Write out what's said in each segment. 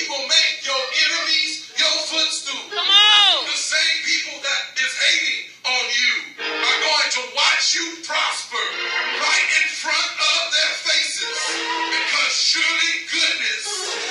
will make your enemies your footstool. Come on. The same people that is hating on you are going to watch you prosper right in front of their faces, because surely goodness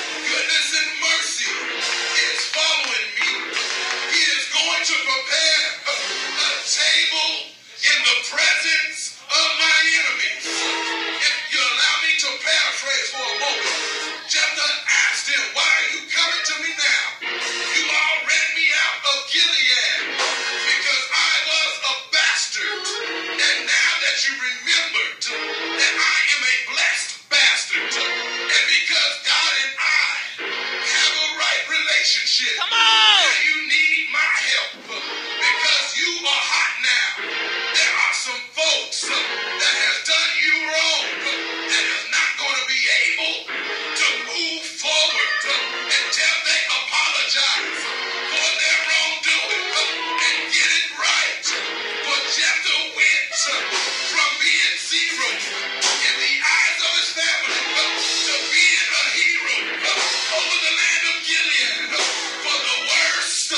and mercy is following me. He is going to prepare a table in the presence of my enemies. If you allow me to paraphrase for a moment, Jephthah asked him, why are you coming to me now? You all read me out of Gilead because I was a bastard. And now that you remembered that I am a blessed bastard, and because God and I have a right relationship, Come on. now you need my help because you are hot now. There are some folks that have done you wrong that is not going to be able to move forward until they apologize for their wrongdoing and get it right. But Jephthah went from being zero in the eyes of his family to being a hero over the land of Gilead. For the worst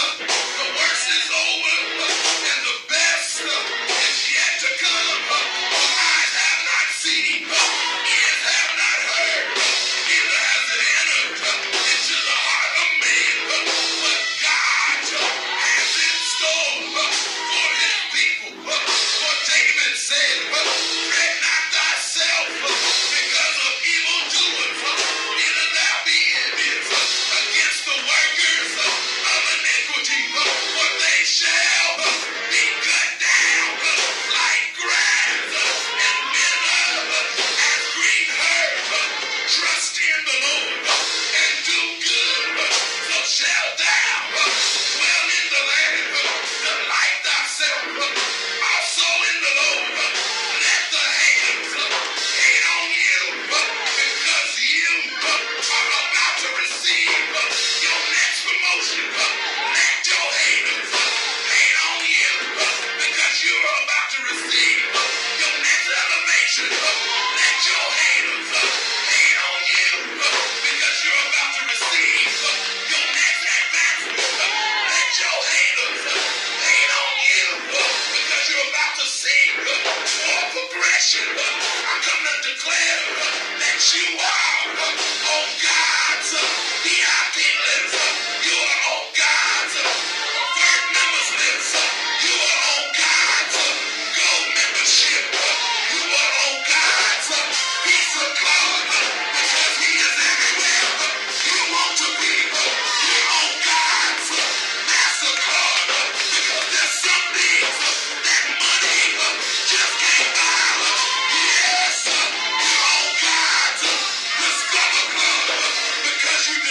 is over, and the best is yet to come. Eyes have not seen, ears have not heard, neither has it entered into the heart of man what God has in store for his people. For David said, fret not thyself because of evildoers, neither thou be envious against the workers of iniquity, for they shall be cut down like grass and wither as green herb. Trust in the Lord and do good, so shalt thou dwell in the land. Delight thyself also in the Lord. Let the haters hate on you, because you are about to receive your next promotion. Let your haters hate on you, because you are about to receive your next elevation. Let your haters hate on you, because you're about to receive your next advancement. Let your haters hate on you, because you're about to see more progression. I come to declare that you are on God's VIP list. You are on God's preferred members list. You are on God's gold membership. You are on God's Visa card, because He is everywhere you want to be. You're on God's MasterCard, because there's some things that money just can't buy. Yes, you're on God's Discover Club, because you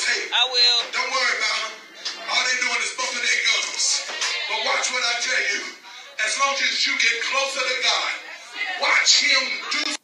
tape. I will. Don't worry about them. All they're doing is bumping their gums. But watch what I tell you. As long as you get closer to God, watch him do